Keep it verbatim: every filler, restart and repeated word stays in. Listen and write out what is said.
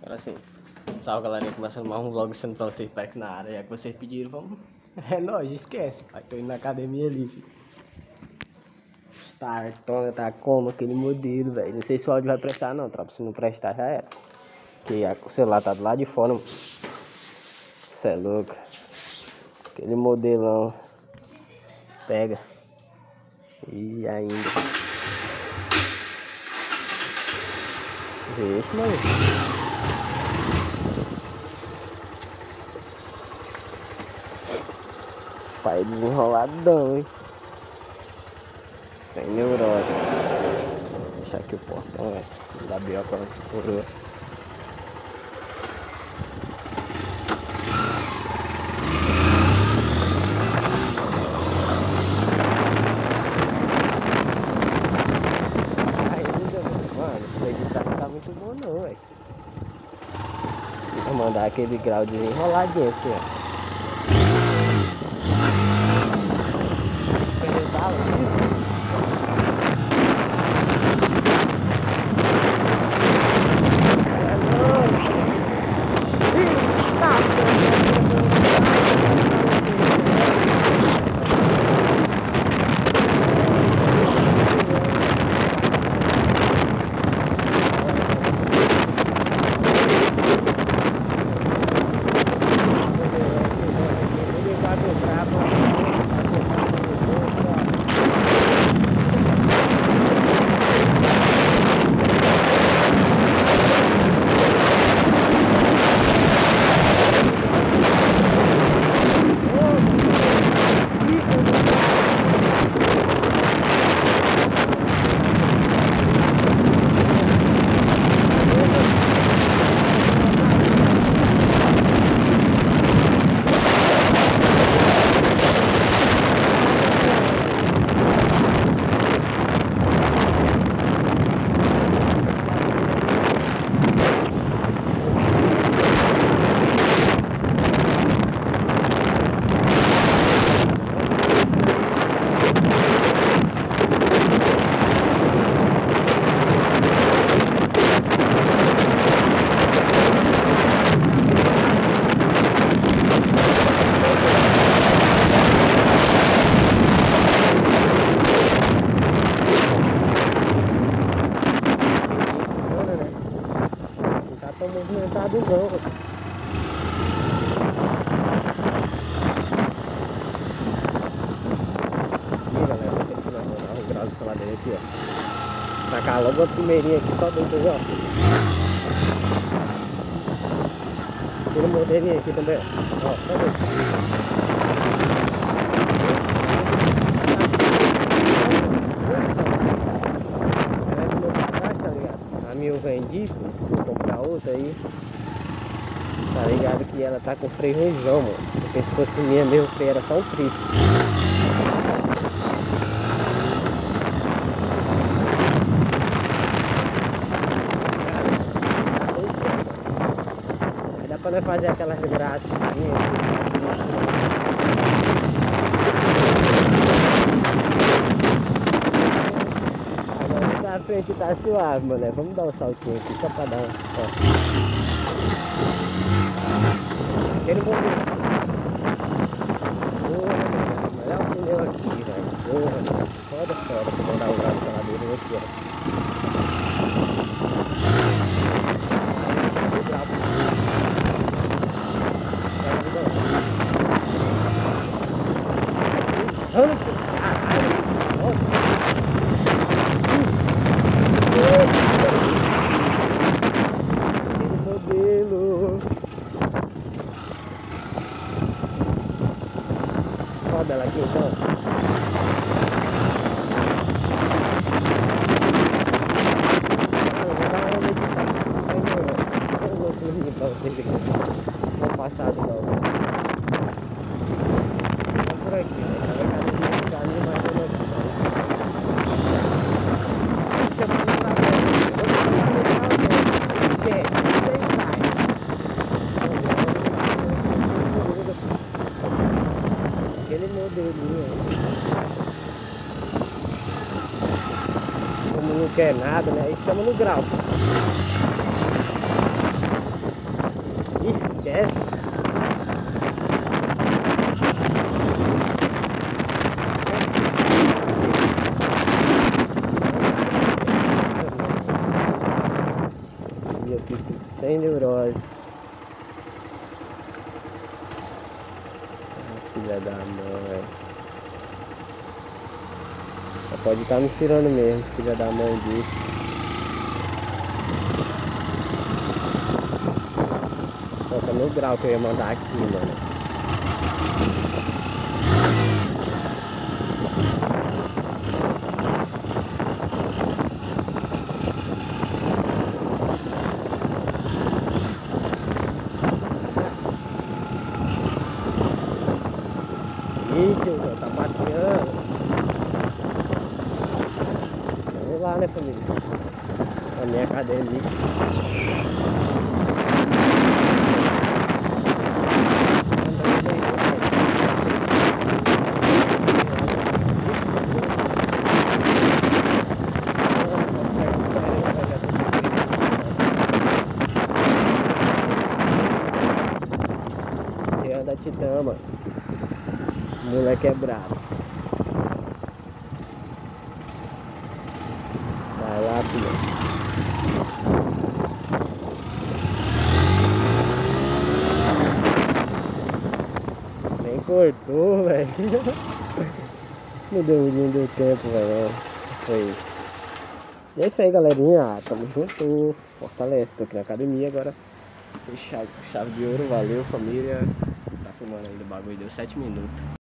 Agora sim. Salve, galerinha, começando mais um vlog sendo pra vocês pra aqui na área. Já que vocês pediram, vamos. É nóis, esquece, pai. Tô indo na academia ali, filho. Startona tá como aquele modelo, velho. Não sei se o áudio vai prestar, não, tropa. Se não prestar, já era. Porque o celular tá do lado de fora, mano. Cê é louco. Aquele modelão. Pega. E ainda. Vixe, mano. Pai desenroladão, hein? Sem neurose. Vou deixar aqui o portão, velho. Da bioca furou. Ainda, mano, isso daqui não tá muito bom não, velho. Vou mandar aquele grau de enroladinho assim, ó. Tá movimentado não. Ih, galera, vou ter que dar um grau dessa ladeira aqui, ó. Tacar logo a primeirinha aqui, só dentro, ó. Tem um modelinho aqui também, ó. Só dentro. A minha eu vendi, vou comprar outra aí. Tá ligado que ela tá com freio ruimzão, mano. Porque se fosse minha mesmo, o freio era só um prisco. Aí dá pra nós fazer aquelas graças assim. A frente tá suave, mano. Vamos dar um saltinho aqui só pra dar um. Ó. Aquele movimento. Porra, mano. Melhor pneu aqui, velho. Porra, foda, foda. Pra mandar o grau de ladeira aqui, ó. Roda ela aqui então. Vou passar de novo. Tá por aqui, né? Tá ali, mas eu não aquele modelinho. Como não quer nada, né? Aí chama no grau. Esquece. E eu fico sem neurose. Ah, filha da mãe. Só pode estar me tirando mesmo, filha da mãe disse. Toca no grau que eu ia mandar aqui, mano. Ih, tiozão, tá passeando. Vamos lá, né, família? A minha academia. Da Titã, mano. O moleque é brabo. Vai lá, filho. Nem cortou, velho. Não deu, não deu tempo, velho. Foi. E é isso aí, galerinha. Ah, tamo junto. Fortalece. Tô aqui na academia agora. Fechado com chave de ouro. Valeu, família. Tá filmando ainda o bagulho. Deu sete minutos.